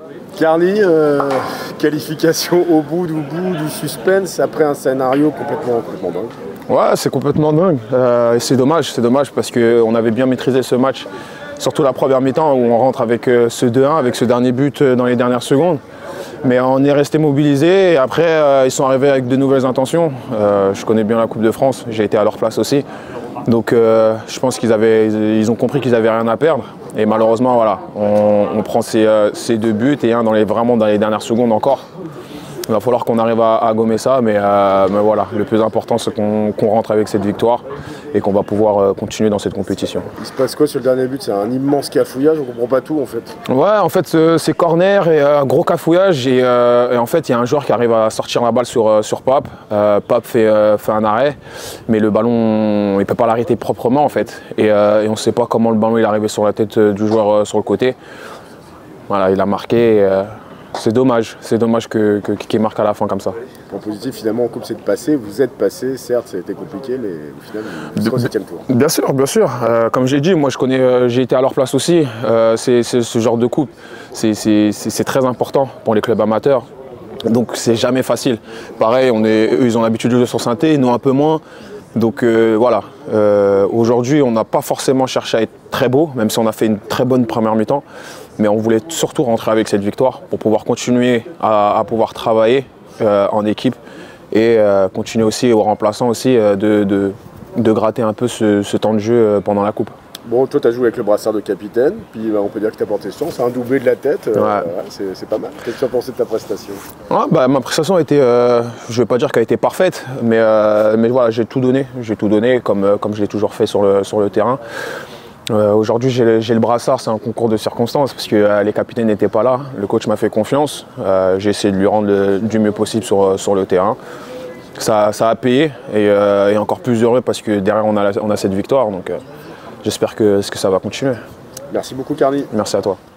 Carly, qualification au bout du suspense après un scénario complètement dingue. Ouais, c'est complètement dingue. Et c'est dommage parce qu'on avait bien maîtrisé ce match, surtout la première mi-temps où on rentre avec ce 2-1, avec ce dernier but dans les dernières secondes. Mais on est resté mobilisés et après ils sont arrivés avec de nouvelles intentions. Je connais bien la Coupe de France, j'ai été à leur place aussi. Donc je pense qu'ils ont compris qu'ils n'avaient rien à perdre. Et malheureusement, voilà, on prend ces deux buts et un vraiment dans les dernières secondes encore. Il va falloir qu'on arrive à gommer ça, mais voilà, le plus important c'est qu'on rentre avec cette victoire et qu'on va pouvoir continuer dans cette compétition. Il se passe quoi sur le dernier but? C'est un immense cafouillage, on comprend pas tout en fait. Ouais, en fait c'est corner et gros cafouillage et en fait il y a un joueur qui arrive à sortir la balle sur Pape. Pape fait un arrêt, mais le ballon il peut pas l'arrêter proprement en fait et on ne sait pas comment le ballon il est arrivé sur la tête du joueur sur le côté. Voilà, il a marqué. C'est dommage qu'il marque à la fin comme ça. En positif, finalement, en coupe, c'est de passer. Vous êtes passé, certes, ça a été compliqué, mais au final, vous êtes au 7e tour. Bien sûr. Comme j'ai dit, moi, j'ai été à leur place aussi. C'est ce genre de coupe, c'est très important pour les clubs amateurs. Donc, c'est jamais facile. Pareil, eux, ils ont l'habitude de jouer sur synthé, nous un peu moins. Donc voilà, aujourd'hui on n'a pas forcément cherché à être très beau, même si on a fait une très bonne première mi-temps, mais on voulait surtout rentrer avec cette victoire pour pouvoir continuer à pouvoir travailler en équipe et continuer aussi aux remplaçants aussi de gratter un peu ce temps de jeu pendant la coupe. Bon, toi tu as joué avec le brassard de capitaine, puis on peut dire que tu as porté chance, c'est un doublé de la tête, c'est pas mal. Qu'est-ce que tu as pensé de ta prestation? Ma prestation a été, je ne vais pas dire qu'elle a été parfaite, mais voilà, j'ai tout donné comme je l'ai toujours fait sur le terrain. Aujourd'hui j'ai le brassard, c'est un concours de circonstances parce que les capitaines n'étaient pas là, le coach m'a fait confiance, j'ai essayé de lui rendre du mieux possible sur le terrain. Ça a payé et encore plus heureux parce que derrière on a cette victoire. Donc, j'espère que ça va continuer. Merci beaucoup, Carly. Merci à toi.